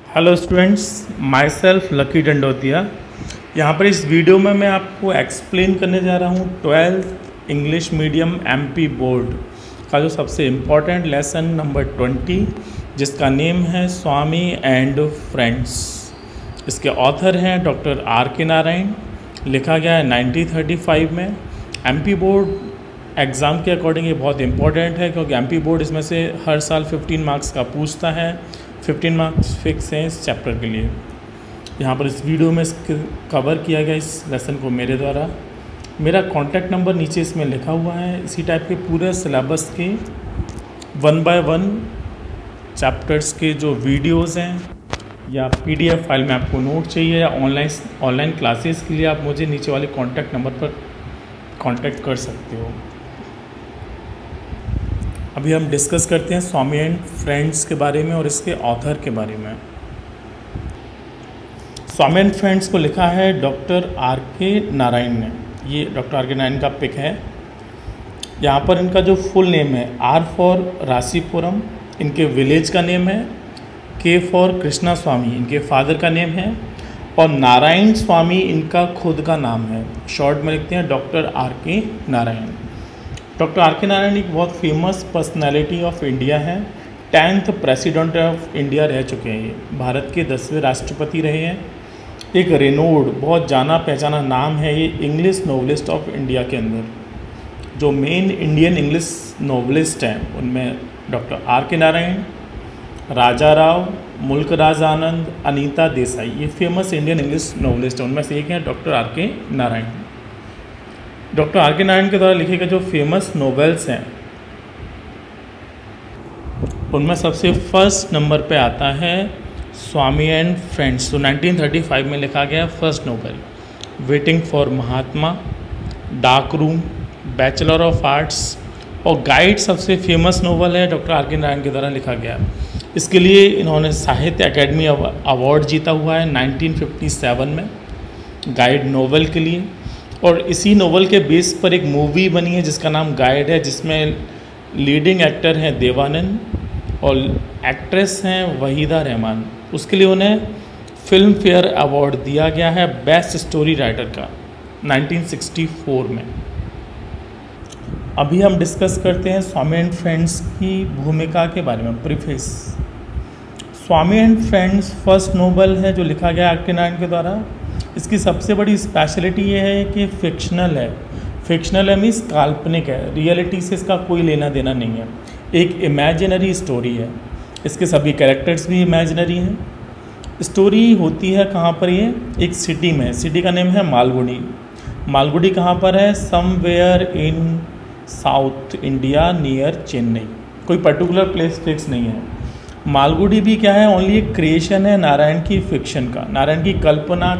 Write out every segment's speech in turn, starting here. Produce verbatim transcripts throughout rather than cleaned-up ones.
Hello students, myself Lucky Dandotia. यहाँ पर इस वीडियो में मैं आपको एक्सप्लेन करने जा रहा हूँ twelfth English medium MP board का जो सबसे इम्पॉर्टेंट लेसन नंबर ट्वेंटी, जिसका नेम है स्वामी एंड फ्रेंड्स। इसके ऑथर हैं डॉक्टर आर के नारायण। लिखा गया है नाइनटीन थर्टी फाइव में। एमपी बोर्ड एग्ज़ाम के अकॉर्डिंग ये बहुत इंपॉर्टेंट है, क्योंकि एमपी बोर्ड इसमें से हर साल फिफ्टीन मार्क्स का पूछता है। फिफ्टीन मार्क्स फिक्स हैं इस चैप्टर के लिए। यहाँ पर इस वीडियो में कवर किया गया इस लेसन को मेरे द्वारा। मेरा कॉन्टैक्ट नंबर नीचे इसमें लिखा हुआ है। इसी टाइप के पूरे सिलेबस के वन बाय वन चैप्टर्स के जो वीडियोज़ हैं या पीडीएफ फाइल में आपको नोट चाहिए या ऑनलाइन ऑनलाइन क्लासेस के लिए आप मुझे नीचे वाले कॉन्टैक्ट नंबर पर कॉन्टैक्ट कर सकते हो। अभी हम डिस्कस करते हैं स्वामी एंड फ्रेंड्स के बारे में और इसके ऑथर के बारे में। स्वामी एंड फ्रेंड्स को लिखा है डॉक्टर आर के नारायण ने। ये डॉक्टर आर के नारायण का पिक है। यहाँ पर इनका जो फुल नेम है, आर फॉर रासीपुरम इनके विलेज का नेम है, के फॉर कृष्णा स्वामी इनके फादर का नेम है, और नारायण स्वामी इनका खुद का नाम है। शॉर्ट में लिखते हैं doctor R K Narayan. Doctor R K Narayan एक बहुत फेमस पर्सनालिटी ऑफ इंडिया है। टेंथ प्रेसिडेंट ऑफ इंडिया रह चुके हैं। ये भारत के दसवें राष्ट्रपति रहे हैं। एक रेनोड बहुत जाना पहचाना नाम है ये इंग्लिश नॉवलिस्ट ऑफ इंडिया के अंदर। जो मेन इंडियन इंग्लिश नॉवलिस्ट हैं उनमें डॉक्टर आर के नारायण, राजा राव, मुल्क राज आनंद, अनीता देसाई, ये फेमस इंडियन इंग्लिश नॉवलिस्ट हैं। उनमें से एक है doctor R K Narayan. Doctor R K Narayan के द्वारा लिखे गए जो फेमस नॉवेल्स हैं उनमें सबसे फर्स्ट नंबर पे आता है स्वामी एंड फ्रेंड्स। तो नाइनटीन थर्टी फाइव में लिखा गया first novel. Waiting for Mahatma, dark room, bachelor of arts और गाइड सबसे फेमस नॉवल है डॉक्टर आर के नारायण के द्वारा लिखा गया। इसके लिए इन्होंने साहित्य अकेडमी अवार्ड जीता हुआ है नाइनटीन फिफ्टी सेवन में गाइड नॉवल के लिए। और इसी नॉवल के बेस पर एक मूवी बनी है जिसका नाम गाइड है, जिसमें लीडिंग एक्टर हैं देवानंद और एक्ट्रेस हैं वहीदा रहमान। उसके लिए उन्हें फिल्म फेयर अवार्ड दिया गया है बेस्ट स्टोरी राइटर का नाइनटीन सिक्सटी फोर में। अभी हम डिस्कस करते हैं स्वामी एंड फ्रेंड्स की भूमिका के बारे में। Preface. Swami and friends first novel है जो लिखा गया आर के नारायण के द्वारा। इसकी सबसे बड़ी स्पेशलिटी ये है कि फिक्शनल है। फिक्शनल है मीन्स काल्पनिक है, रियलिटी से इसका कोई लेना देना नहीं है। एक इमेजिनरी स्टोरी है। इसके सभी कैरेक्टर्स भी इमेजिनरी हैं। स्टोरी होती है कहाँ पर? ये एक सिटी में। सिटी का नेम है मालगुडी। मालगुडी कहाँ पर है? Somewhere in south India near Chennai. कोई पर्टिकुलर प्लेस फिक्स नहीं है। मालगुडी भी क्या है? ओनली एक क्रिएशन है नारायण की फिक्शन का। नारायण की कल्पना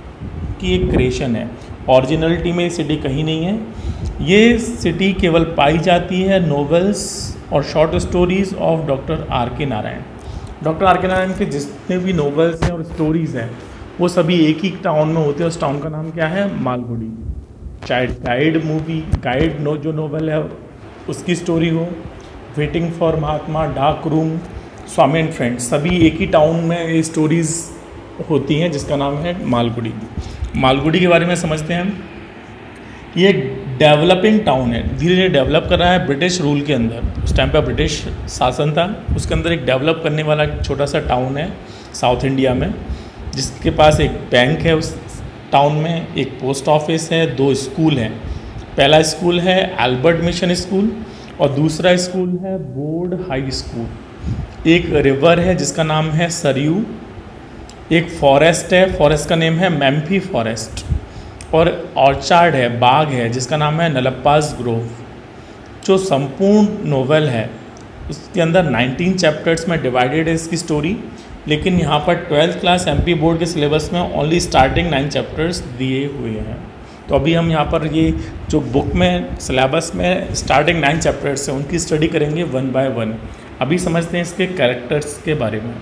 की एक क्रिएशन है। ओरिजिनलिटी में सिटी कहीं नहीं है। ये सिटी केवल पाई जाती है नॉवेल्स और short stories of doctor R K Narayan. Doctor R K Narayan के जितने भी नॉवेल्स हैं और स्टोरीज़ हैं वो सभी एक ही टाउन में होते हैं। उस टाउन का नाम क्या है? मालगुडी। चाहे गाइड मूवी गाइड नो जो नॉवेल है उसकी स्टोरी हो, waiting for Mahatma, dark room, Swami and friends, सभी एक ही टाउन में ये स्टोरीज़ होती हैं जिसका नाम है मालगुडी। मालगुडी के बारे में समझते हैं हम। ये एक डेवलपिंग टाउन है, धीरे धीरे डेवलप कर रहा है ब्रिटिश रूल के अंदर। उस टाइम पर ब्रिटिश शासन था, उसके अंदर एक डेवलप करने वाला एक छोटा सा टाउन है साउथ इंडिया में, जिसके पास एक बैंक है उस टाउन में, एक पोस्ट ऑफिस है, दो स्कूल हैं। पहला स्कूल है एल्बर्ट मिशन स्कूल और दूसरा स्कूल है बोर्ड हाई स्कूल। एक रिवर है जिसका नाम है सरयू। एक फॉरेस्ट है, फॉरेस्ट का नेम है मैम्फी फॉरेस्ट। और ऑर्चार्ड है, बाग है जिसका नाम है नलप्पाज ग्रोव। जो संपूर्ण नोवेल है उसके अंदर नाइनटीन चैप्टर्स में डिवाइडेड है इसकी स्टोरी। लेकिन यहाँ पर ट्वेल्थ क्लास एमपी बोर्ड के सिलेबस में ओनली स्टार्टिंग नाइन चैप्टर्स दिए हुए हैं। तो अभी हम यहाँ पर ये जो बुक में सिलेबस में स्टार्टिंग नाइन चैप्टर्स हैं उनकी स्टडी करेंगे वन बाय वन। अभी समझते हैं इसके कैरेक्टर्स के बारे में।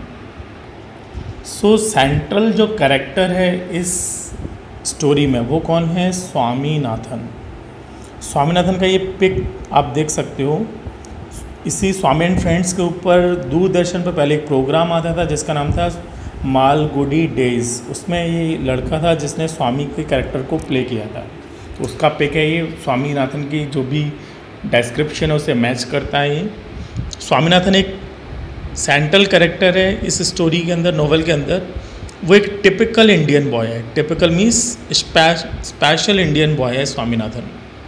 सो so, सेंट्रल जो कैरेक्टर है इस स्टोरी में वो कौन है? स्वामीनाथन। स्वामीनाथन का ये पिक आप देख सकते हो। इसी स्वामी एंड फ्रेंड्स के ऊपर दूरदर्शन पर पहले एक प्रोग्राम आता था जिसका नाम था मालगुडी डेज, उसमें ये लड़का था जिसने स्वामी के कैरेक्टर को प्ले किया था। तो उसका पिक है ये। स्वामीनाथन की जो भी डिस्क्रिप्शन है उसे मैच करता है ये। स्वामीनाथन एक सेंट्रल कैरेक्टर है इस स्टोरी के अंदर, नोवेल के अंदर। वो एक टिपिकल इंडियन बॉय है। Typical means special Indian boy है स्वामीनाथन,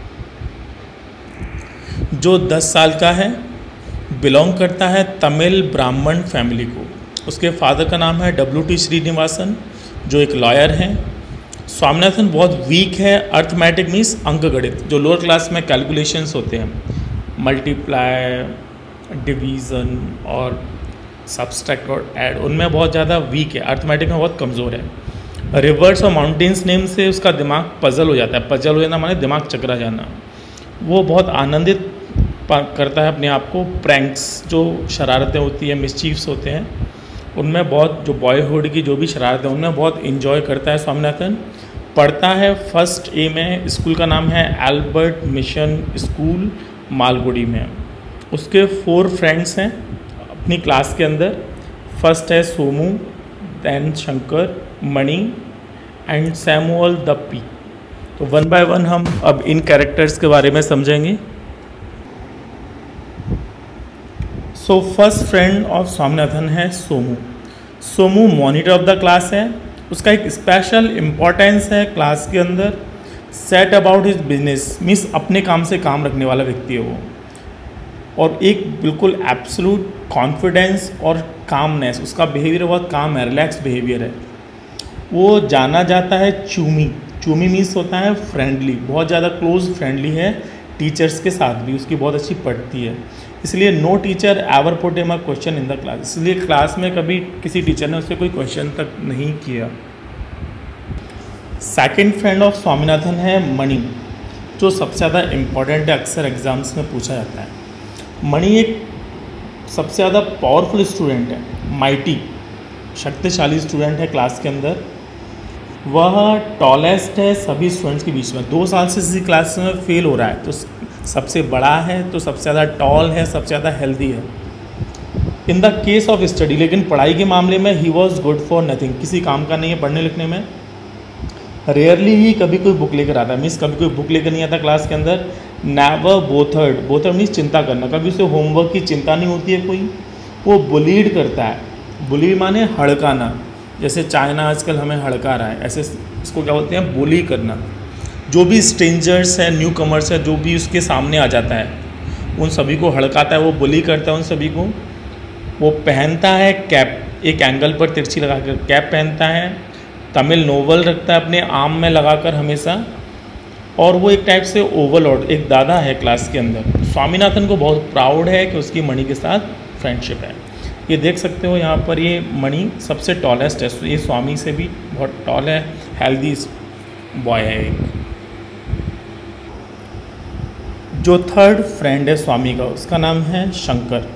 जो दस साल का है, बिलोंग करता है तमिल ब्राह्मण फैमिली को। उसके फादर का नाम है डब्ल्यू टी श्रीनिवासन, जो एक लॉयर हैं। स्वामीनाथन बहुत वीक है अर्थमेटिक मीन्स अंकगणित, जो लोअर क्लास में कैलकुलेशंस होते हैं, मल्टीप्लाई, डिवीज़न और सब्सट्रैक्ट और ऐड, उनमें बहुत ज़्यादा वीक है। अर्थमेटिक में बहुत कमज़ोर है। रिवर्स और माउंटेन्स नेम से उसका दिमाग पजल हो जाता है। पजल हो जाना माने दिमाग चकरा जाना। वो बहुत आनंदित करता है अपने आप को। प्रैंक्स, जो शरारतें होती हैं, मिसचीफ्स होते हैं, उनमें बहुत, जो बॉयहुड की जो भी शरारतें हैं उनमें बहुत इन्जॉय करता है स्वामीनाथन। पढ़ता है फर्स्ट ए में, स्कूल का नाम है एल्बर्ट मिशन स्कूल मालगुडी में। उसके फोर फ्रेंड्स हैं अपनी क्लास के अंदर। फर्स्ट है Somu, then Shankar, Mani and Samuel the pea. तो वन बाय वन हम अब इन कैरेक्टर्स के बारे में समझेंगे। So first friend of Swaminathan है Somu. Somu monitor of the class है। उसका एक स्पेशल इम्पोर्टेंस है क्लास के अंदर। Set about his business means अपने काम से काम रखने वाला व्यक्ति है वो, और एक बिल्कुल एब्सोल्यूट कॉन्फिडेंस और कामनेस। उसका बिहेवियर बहुत काम है, रिलैक्स बिहेवियर है। वो जाना जाता है चूमी। चूमी मीन्स होता है फ्रेंडली, बहुत ज़्यादा क्लोज फ्रेंडली है टीचर्स के साथ भी, उसकी बहुत अच्छी पढ़ती है। इसलिए no teacher ever put him a question in the class, इसलिए क्लास में कभी किसी टीचर ने उससे कोई क्वेश्चन तक नहीं किया। सेकंड फ्रेंड ऑफ स्वामीनाथन है मणि, जो सबसे ज़्यादा इम्पॉर्टेंट है, अक्सर एग्जाम्स में पूछा जाता है। मणि एक सबसे ज़्यादा पावरफुल स्टूडेंट है, माइटी, शक्तिशाली स्टूडेंट है क्लास के अंदर। वह टॉलेस्ट है सभी स्टूडेंट्स के बीच में। दो साल से इसी क्लास में फेल हो रहा है, तो सबसे बड़ा है, तो सबसे ज़्यादा टॉल है, सबसे ज़्यादा हेल्दी है। In the case of study, लेकिन पढ़ाई के मामले में he was good for nothing, किसी काम का नहीं है पढ़ने लिखने में। रेयरली ही कभी कोई बुक लेकर आता है, मीन्स कभी कोई बुक लेकर नहीं आता क्लास के अंदर। नेवर बोथर्ड, बोथर्ड मीन्स चिंता करना, कभी उसे होमवर्क की चिंता नहीं होती है कोई। वो बुलीड करता है, बुली माने हड़काना, जैसे चाइना आजकल हमें हड़का रहा है, ऐसे इसको क्या बोलते हैं, बुली करना। जो भी स्ट्रेंजर्स हैं, न्यू कमर्स है, जो भी उसके सामने आ जाता है उन सभी को हड़काता है, वो बुली करता है उन सभी को। वो पहनता है कैप, एक एंगल पर तिरछी लगाकर कैप पहनता है। तमिल नोवेल रखता है अपने आर्म में लगाकर हमेशा, और वो एक टाइप से ओवरलॉर्ड, एक दादा है क्लास के अंदर। स्वामीनाथन को बहुत प्राउड है कि उसकी मणि के साथ फ्रेंडशिप है। ये देख सकते हो यहाँ पर, ये मणि सबसे टॉलेस्ट है, ये स्वामी से भी बहुत टॉल है, हेल्दी बॉय है एक। जो थर्ड फ्रेंड है स्वामी का, उसका नाम है शंकर।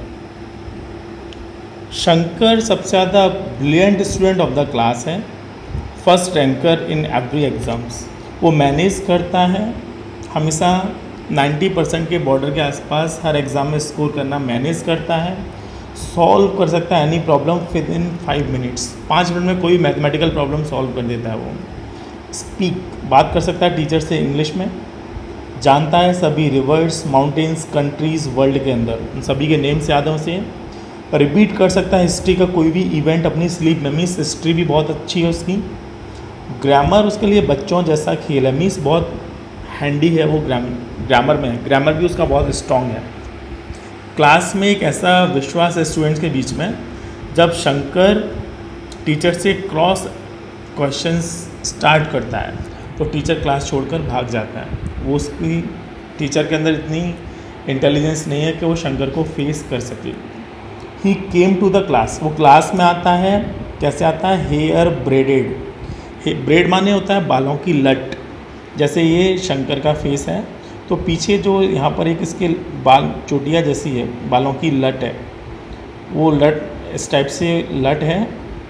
शंकर सबसे ज़्यादा brilliant student of the class है, first ranker in every exams. वो मैनेज करता है हमेशा नब्बे परसेंट के बॉर्डर के आसपास हर एग्ज़ाम में स्कोर करना मैनेज करता है। सॉल्व कर सकता है any problem within five minutes, पाँच मिनट में कोई मैथमेटिकल प्रॉब्लम सॉल्व कर देता है वो। स्पीक, बात कर सकता है टीचर से इंग्लिश में। जानता है सभी रिवर्स, माउंटेन्स, कंट्रीज़ वर्ल्ड के अंदर, उन सभी के नेम्स याद हैं उसे। रिपीट कर सकता है हिस्ट्री का कोई भी इवेंट अपनी स्लीप में, मीन्स हिस्ट्री भी बहुत अच्छी है उसकी। ग्रामर उसके लिए बच्चों जैसा खेल है, मीन्स बहुत हैंडी है वो ग्रामर ग्रामर में, ग्रामर भी उसका बहुत स्ट्रॉन्ग है। क्लास में एक ऐसा विश्वास है स्टूडेंट्स के बीच में, जब शंकर टीचर से क्रॉस क्वेश्चंस स्टार्ट करता है तो टीचर क्लास छोड़कर भाग जाता है। वो उसकी टीचर के अंदर इतनी इंटेलिजेंस नहीं है कि वो शंकर को फेस कर सके। He came to the class, वो क्लास में आता है, कैसे आता है, हेयर ब्रेडेड। ब्रेड माने होता है बालों की लट, जैसे ये शंकर का फेस है, तो पीछे जो यहाँ पर एक इसके बाल चोटिया जैसी है, बालों की लट है, वो लट इस टाइप से लट है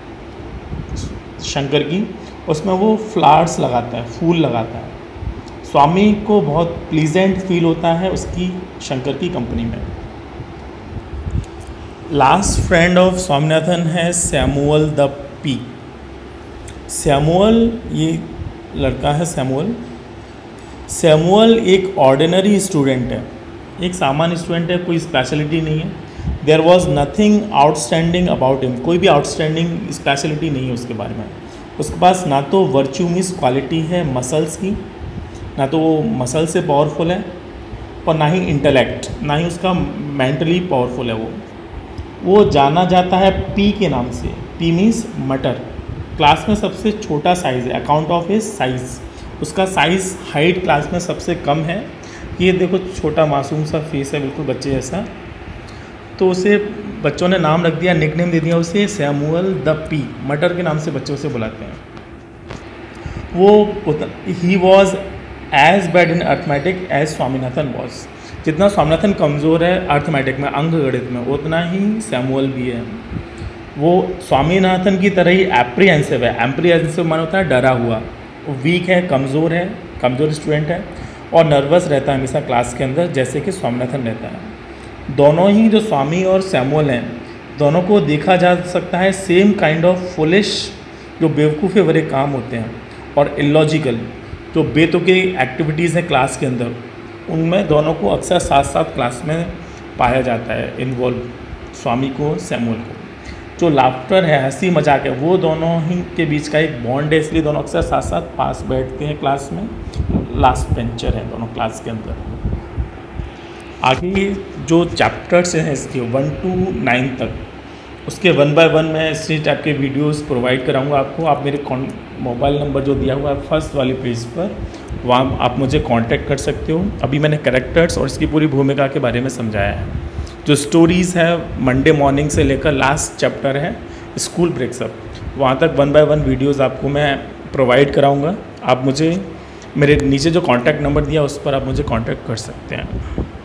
शंकर की, उसमें वो फ्लावर्स लगाता है, फूल लगाता है। स्वामी को बहुत प्लीजेंट फील होता है उसकी शंकर की कंपनी में। लास्ट फ्रेंड ऑफ स्वामीनाथन है सैमुअल द पी। सैमुअल, ये लड़का है सैमुअल। सैमुअल एक ऑर्डिनरी स्टूडेंट है, एक सामान्य स्टूडेंट है, कोई स्पेशलिटी नहीं है। There was nothing outstanding about him, कोई भी आउटस्टैंडिंग स्पेशलिटी नहीं है उसके बारे में। उसके पास ना तो वर्च्यू मीन्स क्वालिटी है मसल्स की, ना तो वो मसल से पावरफुल है, और ना ही इंटेलेक्ट, ना ही उसका मेंटली पावरफुल है। वो वो जाना जाता है पी के नाम से। पी मीन्स मटर। क्लास में सबसे छोटा साइज़ है, अकाउंट ऑफ हिज साइज़। उसका साइज़ हाइट क्लास में सबसे कम है। ये देखो छोटा मासूम सा फेस है, बिल्कुल बच्चे जैसा। तो उसे बच्चों ने नाम रख दिया, निकनेम दे दिया उसे सैमुअल द पी, मटर के नाम से बच्चे उसे बुलाते हैं। वो he was as bad in arithmetic as Swaminathan was. जितना स्वामीनाथन कमज़ोर है अर्थमेटिक में, अंक गणित में, उतना ही सैमुअल भी है। वो स्वामीनाथन की तरह ही एप्रीहेंसिव है। एप्रीहेंसिव माना होता है डरा हुआ। वीक है, कमज़ोर है, कमज़ोर स्टूडेंट है, और नर्वस रहता है हमेशा क्लास के अंदर, जैसे कि स्वामीनाथन रहता है। दोनों ही जो स्वामी और सैमुअल हैं, दोनों को देखा जा सकता है सेम काइंड ऑफ फुलिश, जो बेवकूफ़े भरे काम होते हैं, और इलॉजिकल जो बेतुकी एक्टिविटीज़ हैं क्लास के अंदर, उनमें दोनों को अक्सर साथ साथ क्लास में पाया जाता है इन्वॉल्व, स्वामी को, सैमुअल को। जो लाफ्टर है, हंसी मजाक है, वो दोनों ही के बीच का एक बॉन्ड है, इसलिए दोनों अक्सर साथ साथ पास बैठते हैं क्लास में। लास्ट बेंचर है दोनों क्लास के अंदर। आगे जो चैप्टर्स हैं इसके वन टू नाइन तक, उसके वन बाय वन मैं इसी टाइप के वीडियोस प्रोवाइड कराऊंगा आपको। आप मेरे मोबाइल नंबर जो दिया हुआ है फर्स्ट वाले पेज पर, वहाँ आप मुझे कांटेक्ट कर सकते हो। अभी मैंने कैरेक्टर्स और इसकी पूरी भूमिका के बारे में समझाया है। जो स्टोरीज़ है मंडे मॉर्निंग से लेकर लास्ट चैप्टर है स्कूल ब्रेक्सअप, वहाँ तक वन बाय वन वीडियोस आपको मैं प्रोवाइड कराऊंगा। आप मुझे मेरे नीचे जो कांटेक्ट नंबर दिया उस पर आप मुझे कांटेक्ट कर सकते हैं।